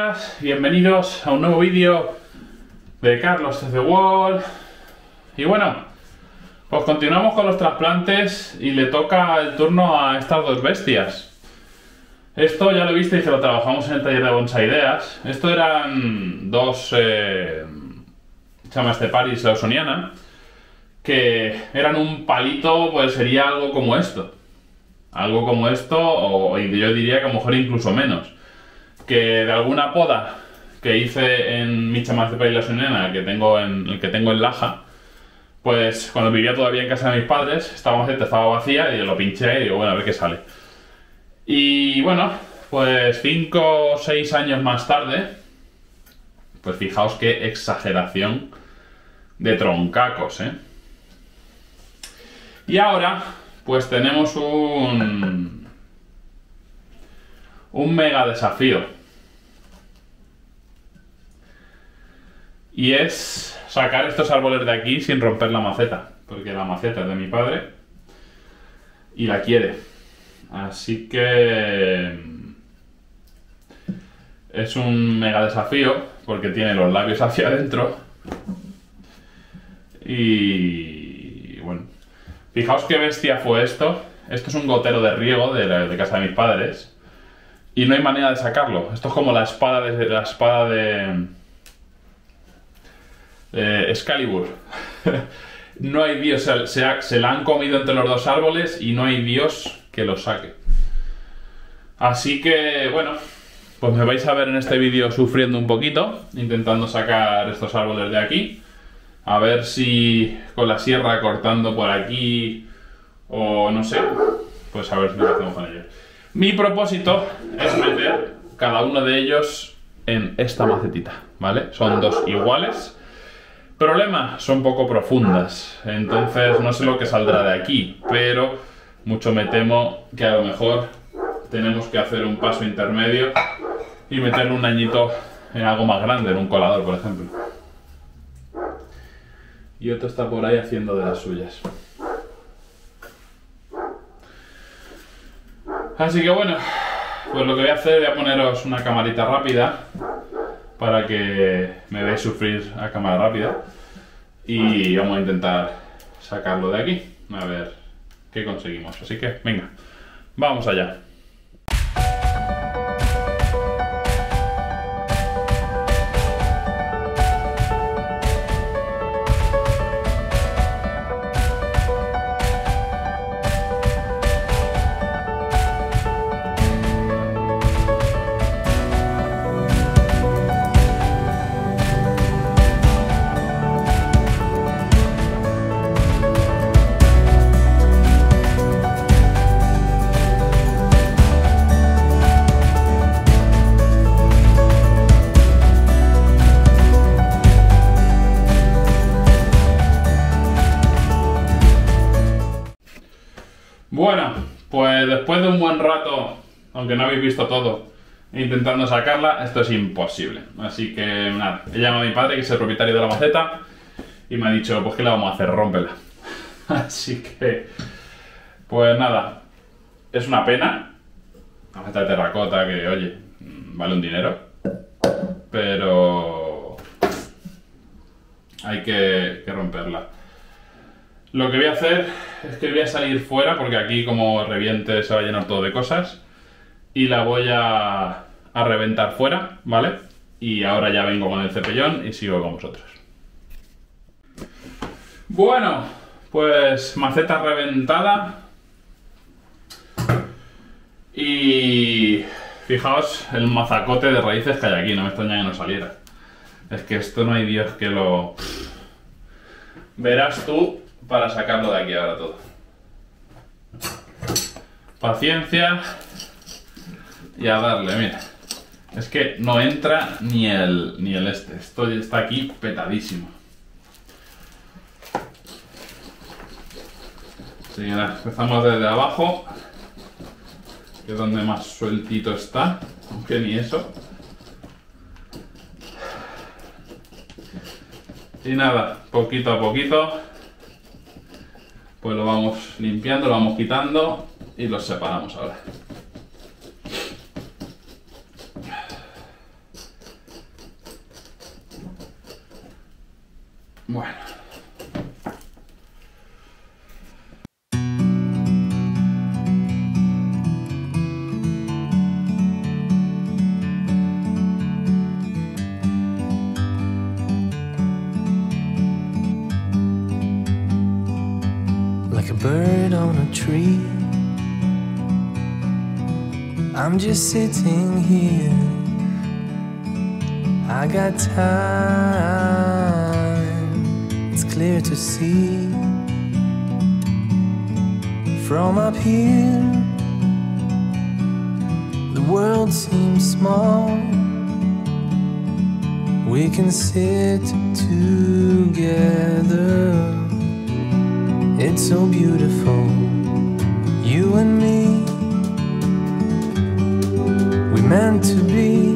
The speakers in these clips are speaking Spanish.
días, bienvenidos a un nuevo vídeo de Carlos TC World. Y bueno, pues continuamos con los trasplantes y le toca el turno a estas dos bestias. Esto ya lo visteis que lo trabajamos en el taller de Bonsai Ideas. Esto eran dos chamas de Paris lawsoniana, que eran un palito, pues sería algo como esto. Algo como esto, o yo diría que a lo mejor incluso menos. Que de alguna poda que hice en mi chamaz de Paris lawsoniana, el que tengo en Laja, pues cuando vivía todavía en casa de mis padres, esta maceta estaba vacía y yo lo pinché y digo, bueno, a ver qué sale. Y bueno, pues 5 o 6 años más tarde, pues fijaos qué exageración de troncacos, ¿eh? Y ahora, pues tenemos un mega desafío. Y es sacar estos árboles de aquí sin romper la maceta, porque la maceta es de mi padre y la quiere. Así que es un mega desafío porque tiene los labios hacia adentro. Y bueno, fijaos qué bestia fue esto. Esto es un gotero de riego de casa de mis padres y no hay manera de sacarlo. Esto es como la espada de Excalibur. No hay Dios, se la han comido entre los dos árboles y no hay Dios que lo saque. Así que bueno, pues me vais a ver en este vídeo sufriendo un poquito, intentando sacar estos árboles de aquí. A ver si con la sierra cortando por aquí o no sé, pues a ver si lo hacemos con ellos. Mi propósito es meter cada uno de ellos en esta macetita, ¿vale? Son dos iguales. Problema, son poco profundas, entonces no sé lo que saldrá de aquí, pero mucho me temo que a lo mejor tenemos que hacer un paso intermedio y meterle un añito en algo más grande, en un colador, por ejemplo. Y otro está por ahí haciendo de las suyas. Así que bueno, pues lo que voy a hacer, voy a poneros una camarita rápida para que me veáis sufrir a cámara rápida y vamos a intentar sacarlo de aquí, a ver qué conseguimos. Así que venga, vamos allá. Bueno, pues después de un buen rato, aunque no habéis visto todo, intentando sacarla, esto es imposible. Así que nada, he llamado a mi padre, que es el propietario de la maceta, y me ha dicho, pues ¿qué le vamos a hacer? Rómpela. Así que, pues nada, es una pena. Una maceta de terracota que, oye, vale un dinero, pero hay que romperla. Lo que voy a hacer es que voy a salir fuera, porque aquí como reviente se va a llenar todo de cosas, y la voy a reventar fuera, ¿vale? Y ahora ya vengo con el cepillón y sigo con vosotros. Bueno, pues maceta reventada. Y fijaos el mazacote de raíces que hay aquí, no me extraña que no saliera. Es que esto no hay Dios que lo... Verás tú para sacarlo de aquí ahora todo. Paciencia y a darle, mira. Es que no entra ni el este. Esto está aquí petadísimo. Así que nada, empezamos desde abajo, que es donde más sueltito está, aunque ni eso. Y nada, poquito a poquito, pues lo vamos limpiando, lo vamos quitando y los separamos ahora. Bueno. Like a bird on a tree, I'm just sitting here. I got time, it's clear to see. From up here, the world seems small. We can sit together. It's so beautiful, you and me. We meant to be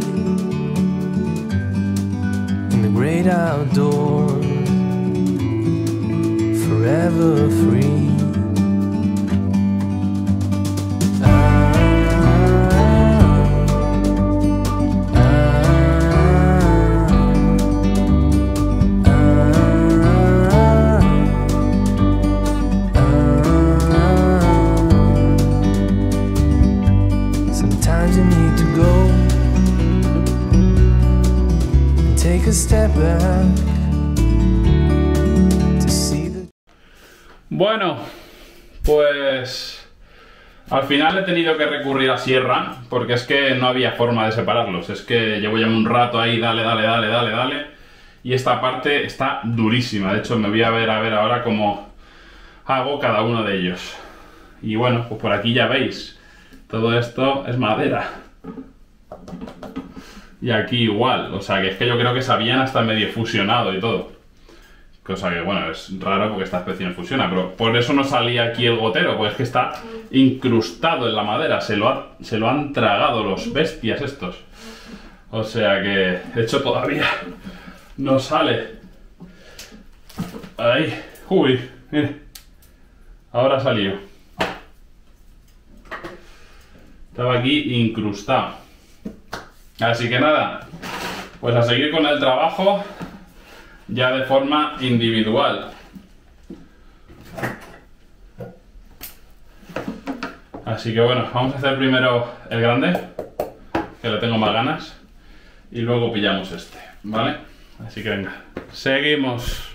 in the great outdoors, forever free. Sometimes you need to go and take a step back to see the... Bueno, pues al final he tenido que recurrir a sierra porque es que no había forma de separarlos. Es que llevo ya un rato ahí, dale, y esta parte está durísima. De hecho me voy a ver ahora cómo hago cada uno de ellos. Y bueno, pues por aquí ya veis. Todo esto es madera. Y aquí igual. O sea, que es que yo creo que se habían hasta medio fusionado y todo. Cosa que, bueno, es raro porque esta especie no fusiona. Pero por eso no salía aquí el gotero. Pues es que está incrustado en la madera. Se lo han tragado los bestias estos. O sea que, de hecho, todavía no sale. Ahí. Uy, mire. Ahora ha salido. Estaba aquí incrustado. Así que nada, pues a seguir con el trabajo ya de forma individual. Así que bueno, vamos a hacer primero el grande, que le tengo más ganas, y luego pillamos este, ¿vale? Así que venga, seguimos.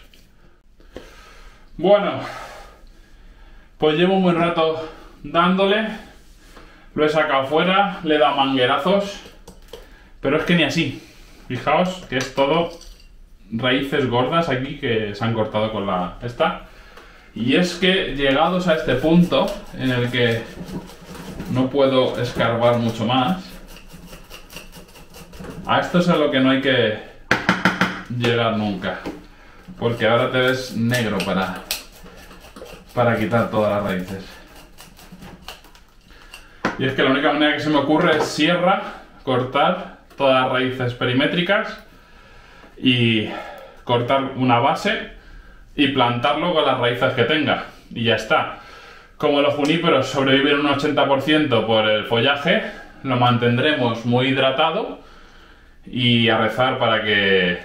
Bueno, pues llevo un buen rato dándole. Lo he sacado fuera, le he dado manguerazos, pero es que ni así. Fijaos que es todo raíces gordas aquí que se han cortado con la esta. Y es que llegados a este punto en el que no puedo escarbar mucho más, a esto es a lo que no hay que llegar nunca, porque ahora te ves negro para quitar todas las raíces. Y es que la única manera que se me ocurre es sierra, cortar todas las raíces perimétricas y cortar una base y plantarlo con las raíces que tenga. Y ya está. Como los juníperos sobreviven un 80% por el follaje, lo mantendremos muy hidratado y a rezar para que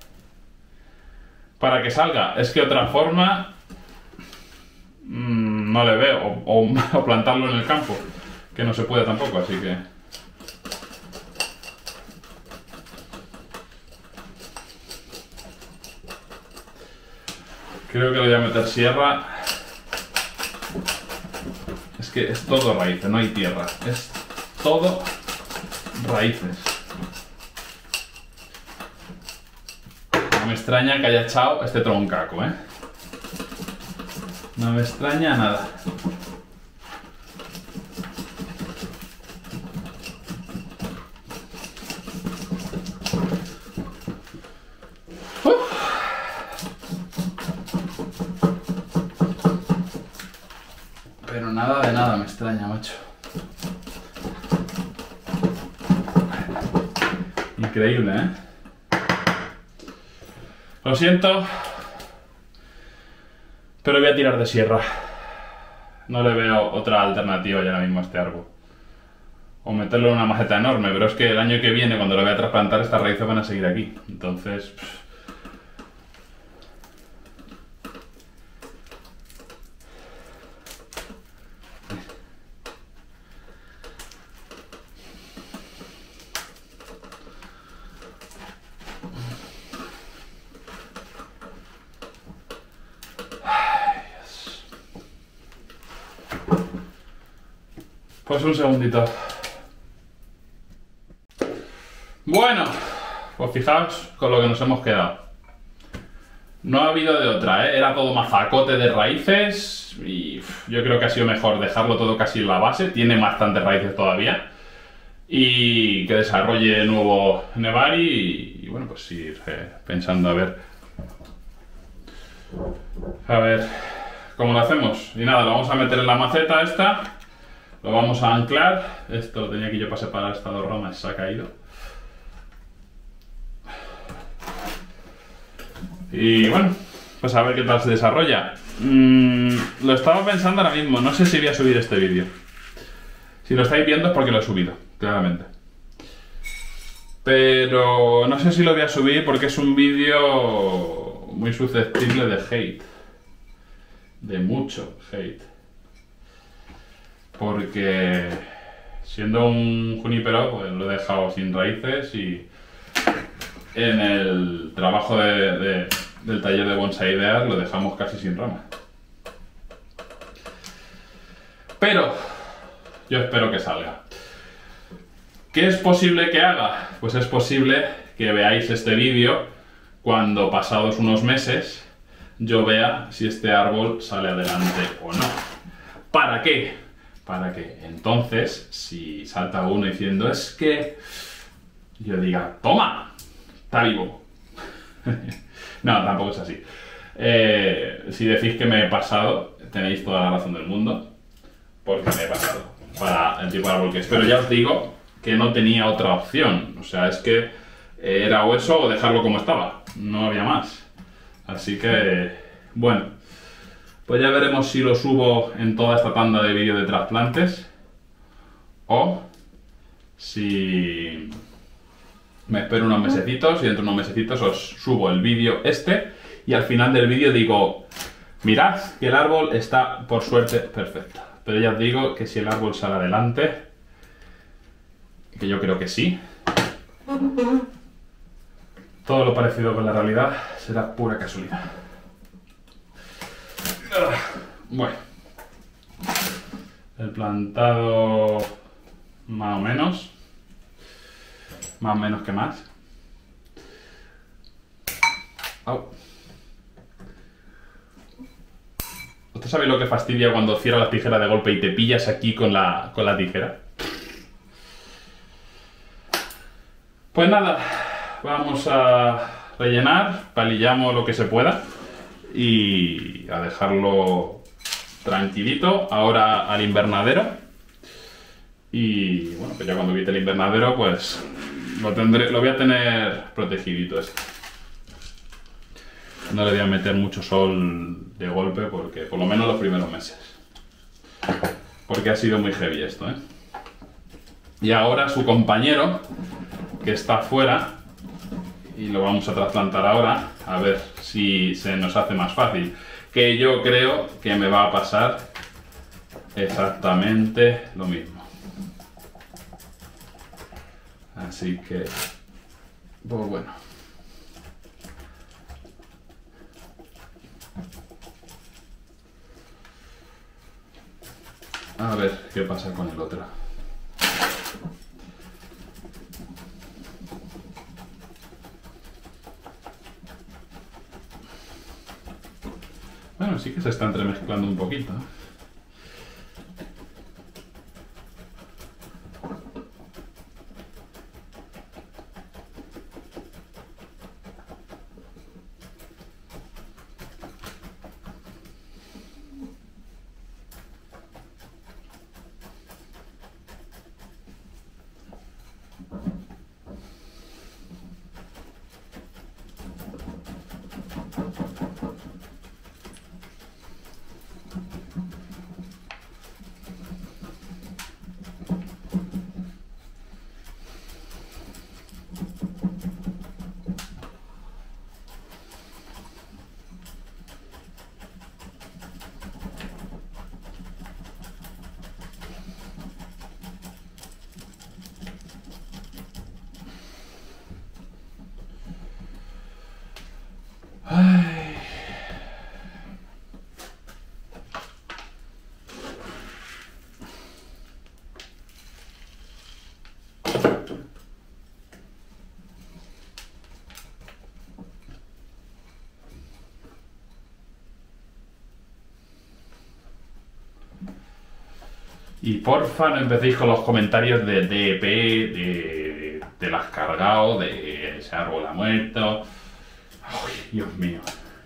salga. Es que otra forma no le veo. O plantarlo en el campo, que no se puede tampoco, así que... Creo que le voy a meter sierra. Es que es todo raíces, no hay tierra. Es todo raíces. No me extraña que haya echado este troncaco, ¿eh? No me extraña nada. Pero nada de nada me extraña, macho. Increíble, ¿eh? Lo siento, pero voy a tirar de sierra. No le veo otra alternativa ya ahora mismo a este árbol. O meterlo en una maceta enorme, pero es que el año que viene, cuando lo voy a trasplantar, estas raíces van a seguir aquí. Entonces... Pues un segundito. Bueno, pues fijaos con lo que nos hemos quedado. No ha habido de otra, ¿eh? Era todo mazacote de raíces y yo creo que ha sido mejor dejarlo todo casi en la base. Tiene bastantes raíces todavía. Y que desarrolle nuevo Nebari y bueno, pues ir pensando a ver cómo lo hacemos. Y nada, lo vamos a meter en la maceta esta, lo vamos a anclar. Esto lo tenía que yo para separar estas dos ramas, se ha caído. Y bueno, pues a ver qué tal se desarrolla. Lo estaba pensando ahora mismo, no sé si voy a subir este vídeo. Si lo estáis viendo es porque lo he subido, claramente. Pero no sé si lo voy a subir porque es un vídeo muy susceptible de hate. De mucho hate. Porque siendo un junípero, pues lo he dejado sin raíces y en el trabajo del taller de Bonsai Ideas lo dejamos casi sin ramas. Pero yo espero que salga. ¿Qué es posible que haga? Pues es posible que veáis este vídeo cuando pasados unos meses yo vea si este árbol sale adelante o no. ¿Para qué? Para que entonces, si salta uno diciendo es que yo diga, toma, está vivo. No, tampoco es así. Si decís que me he pasado, tenéis toda la razón del mundo, porque me he pasado para el tipo de árbol que es. Pero ya os digo que no tenía otra opción. O sea, es que era o eso o dejarlo como estaba. No había más. Así que, bueno, pues ya veremos si lo subo en toda esta tanda de vídeos de trasplantes o si me espero unos mesecitos y dentro de unos mesecitos os subo el vídeo este y al final del vídeo digo, mirad que el árbol está por suerte perfecto. Pero ya os digo que si el árbol sale adelante, que yo creo que sí, todo lo parecido con la realidad será pura casualidad. Bueno, el plantado más o menos que más. Au. ¿Usted sabe lo que fastidia cuando cierras la tijera de golpe y te pillas aquí con la tijera? Pues nada, vamos a rellenar, palillamos lo que se pueda y a dejarlo tranquilito. Ahora al invernadero y bueno, pues ya cuando quite el invernadero pues lo voy a tener protegidito esto. No le voy a meter mucho sol de golpe porque por lo menos los primeros meses, porque ha sido muy heavy esto, ¿eh? Y ahora su compañero que está afuera y lo vamos a trasplantar ahora a ver si se nos hace más fácil, que yo creo que me va a pasar exactamente lo mismo. Así que pues bueno, a ver qué pasa con el otro. Bueno, sí que se está entremezclando un poquito. Y porfa no empecéis con los comentarios de DP, de las cargado, de ese árbol ha muerto. Ay, Dios mío.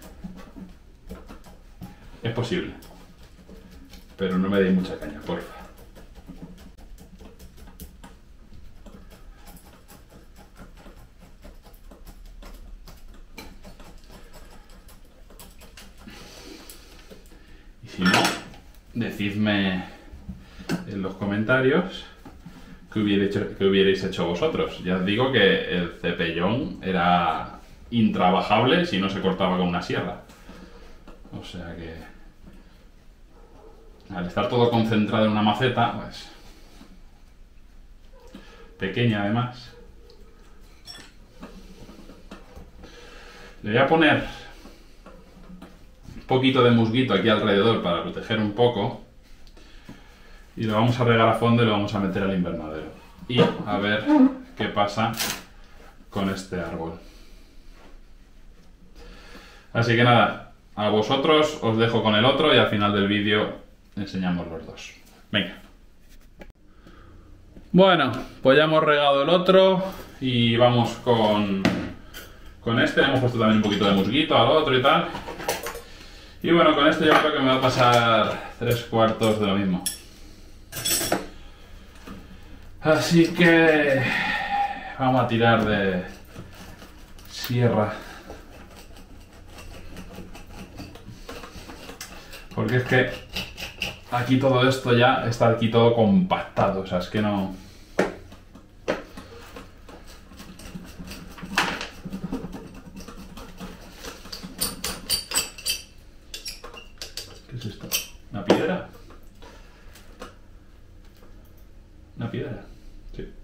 Es posible. Pero no me deis mucha caña, porfa. Y si no, decidme en los comentarios qué hubierais hecho vosotros. Ya os digo que el cepellón era intrabajable si no se cortaba con una sierra. O sea que al estar todo concentrado en una maceta, pues pequeña además, le voy a poner un poquito de musguito aquí alrededor para proteger un poco y lo vamos a regar a fondo y lo vamos a meter al invernadero y a ver qué pasa con este árbol. Así que nada, a vosotros os dejo con el otro y al final del vídeo enseñamos los dos. Venga. Bueno, pues ya hemos regado el otro y vamos con este. Le hemos puesto también un poquito de musguito al otro y tal. Y bueno, con este yo creo que me va a pasar 3/4 de lo mismo. Así que vamos a tirar de sierra. Porque es que aquí todo esto ya está aquí todo compactado, o sea, es que no... ¿Qué es esto? ¿Una piedra? ¿Una piedra? Sí.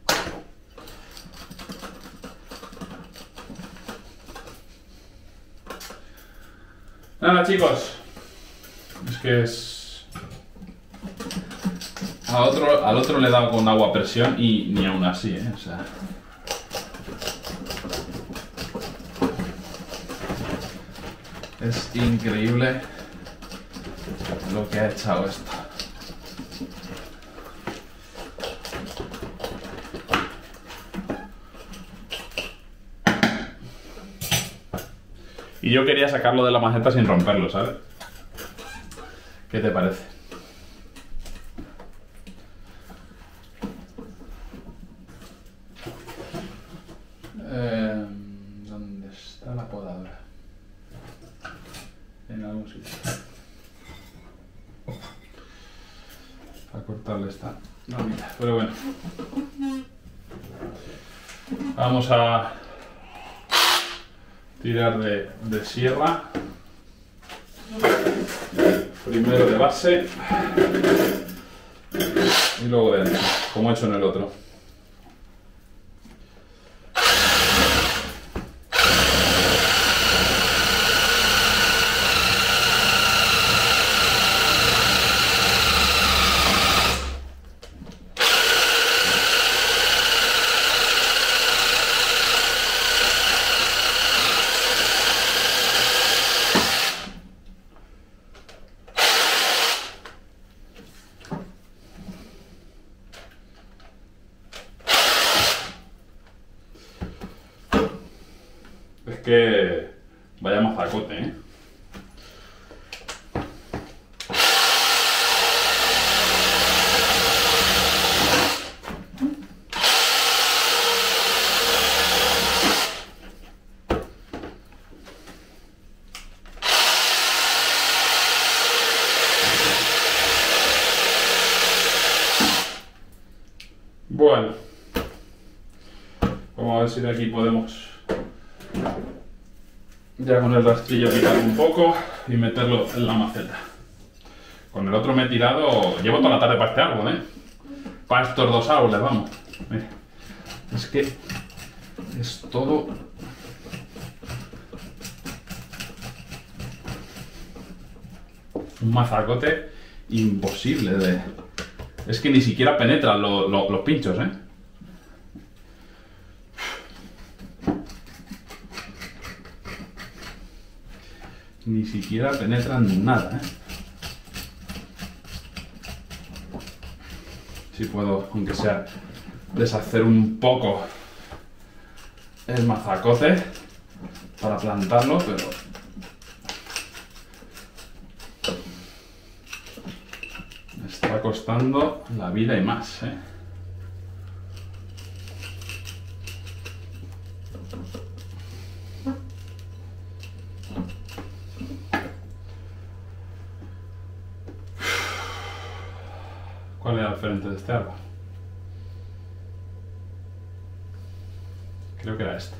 Nada, chicos. Es que es... Al otro le he dado con agua a presión y ni aún así, ¿eh? O sea... Es increíble lo que ha echado esto. Y yo quería sacarlo de la maceta sin romperlo, ¿sabes? ¿Qué te parece? ¿Dónde está la podadora? En algún sitio. Para cortarle esta ramita. Pero bueno. Vamos a tirar de sierra. Primero de base y luego de ancho, como he hecho en el otro. Es que vaya mazacote, ¿eh? Bueno, vamos a ver si de aquí podemos ya con el rastrillo quitar un poco y meterlo en la maceta. Con el otro me he tirado, llevo toda la tarde para este árbol, ¿eh? Para estos dos árboles, vamos. Mira, es que es todo... un mazacote imposible de... Es que ni siquiera penetran los pinchos, ¿eh? Ni siquiera penetran nada, ¿eh? si puedo, aunque sea, deshacer un poco el mazacote para plantarlo, pero me está costando la vida y más, ¿eh? ¿Cuál era el frente de este árbol? Creo que era este.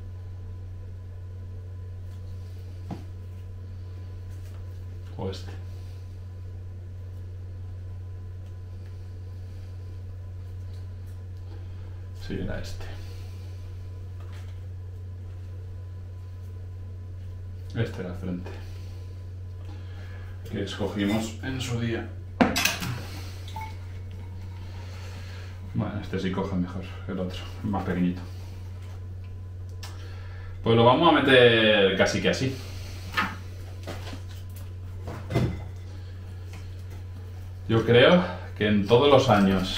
O este. Sí, era este. Este era el frente que escogimos en su día. Bueno, este sí coge mejor que el otro, más pequeñito. Pues lo vamos a meter casi que así. Yo creo que en todos los años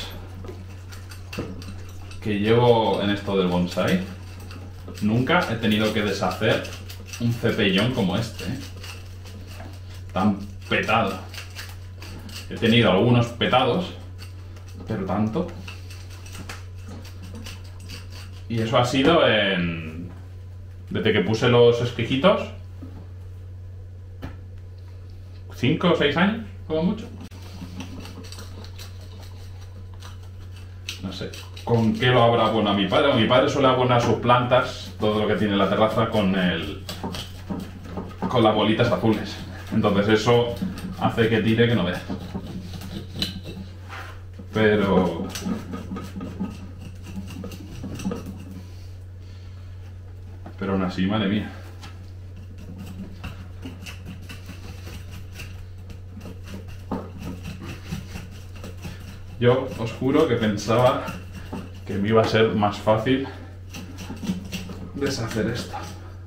que llevo en esto del bonsai, nunca he tenido que deshacer un cepellón como este, ¿eh? Tan petado. He tenido algunos petados, pero tanto. Y eso ha sido desde que puse los espejitos, 5 o 6 años, como mucho. No sé con qué lo habrá abonado mi padre. Mi padre suele abonar sus plantas, todo lo que tiene en la terraza, con las bolitas azules. Entonces eso hace que tire que no veas. Pero aún así, madre mía. Yo os juro que pensaba que me iba a ser más fácil deshacer esto.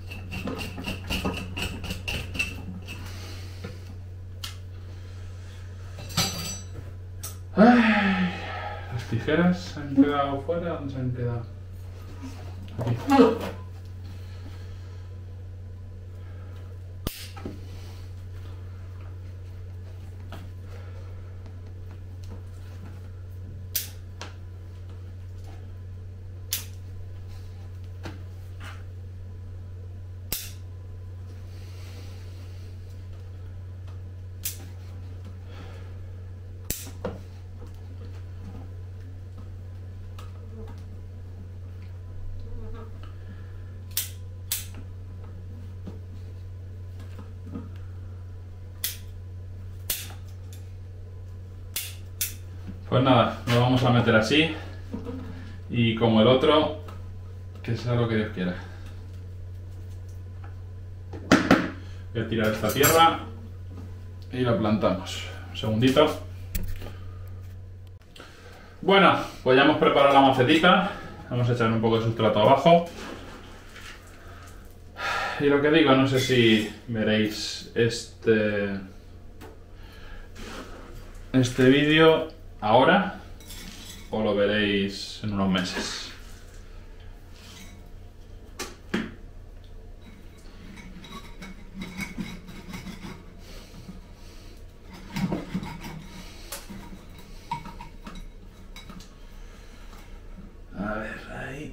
Ay, las tijeras se han quedado fuera. ¿Dónde se han quedado? Aquí. Pues nada, lo vamos a meter así y como el otro, que sea lo que Dios quiera. Voy a tirar esta tierra y la plantamos. Un segundito. Bueno, pues ya hemos preparado la macetita. Vamos a echar un poco de sustrato abajo. Y lo que digo, no sé si veréis este vídeo ahora o lo veréis en unos meses. A ver, ahí.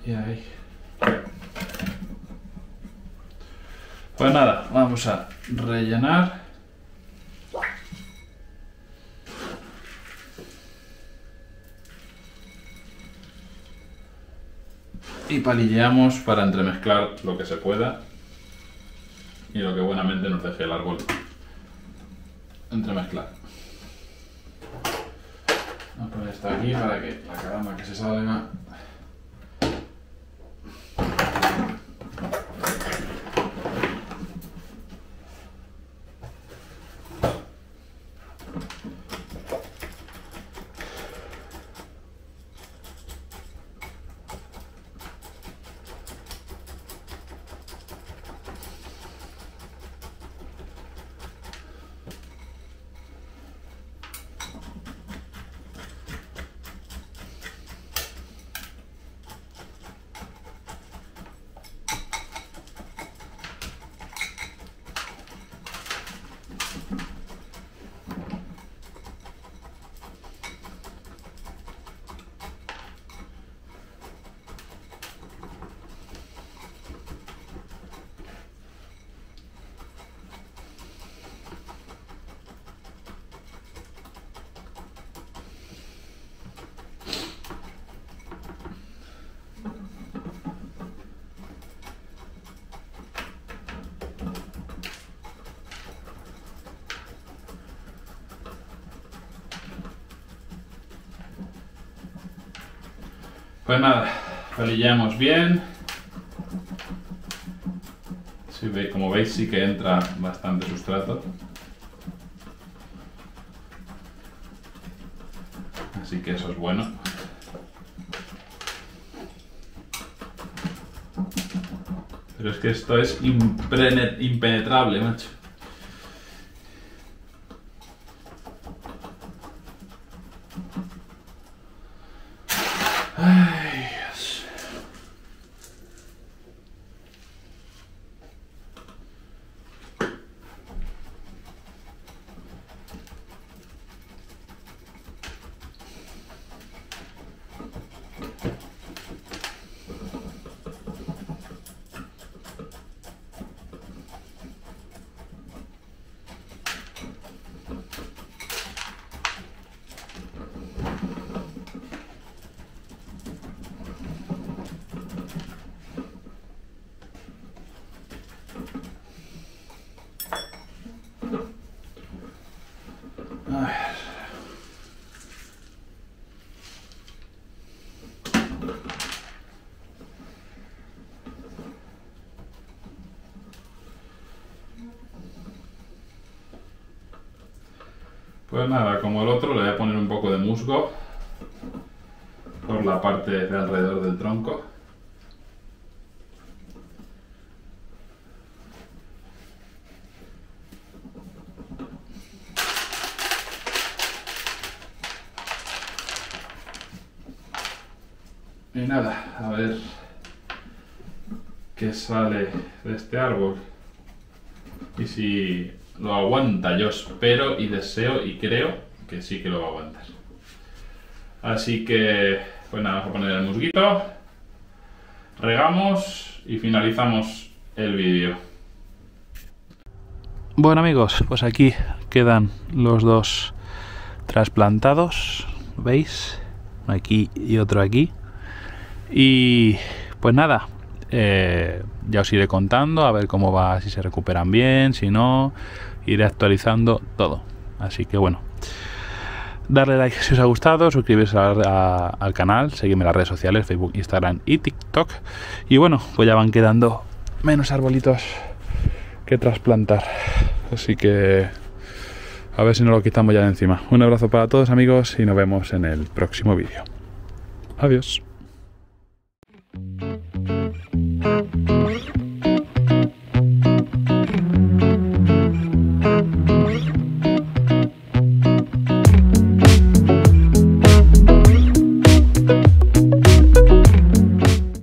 Y ahí. Pues nada, vamos a rellenar. Y palilleamos para entremezclar lo que se pueda y lo que buenamente nos deje el árbol entremezclar. Vamos a poner esto aquí para que la caramba que se salga. Pues nada, palillamos bien. Sí, como veis sí que entra bastante sustrato. Así que eso es bueno. Pero es que esto es impenetrable, macho. Ay, Dios. Pues nada, como el otro le voy a poner un poco de musgo por la parte de alrededor del tronco. Y nada, a ver qué sale de este árbol y si lo aguanta. Yo espero y deseo y creo que sí que lo va a aguantar. Así que, pues nada, vamos a poner el musguito, regamos y finalizamos el vídeo. Bueno amigos, pues aquí quedan los dos trasplantados, ¿veis? Aquí y otro aquí. Y pues nada, ya os iré contando a ver cómo va, si se recuperan bien, si no, iré actualizando todo. Así que bueno, darle like si os ha gustado, suscribiros al canal, seguidme en las redes sociales, Facebook, Instagram y TikTok. Y bueno, pues ya van quedando menos arbolitos que trasplantar, así que a ver si nos lo quitamos ya de encima. Un abrazo para todos amigos y nos vemos en el próximo vídeo. Adiós.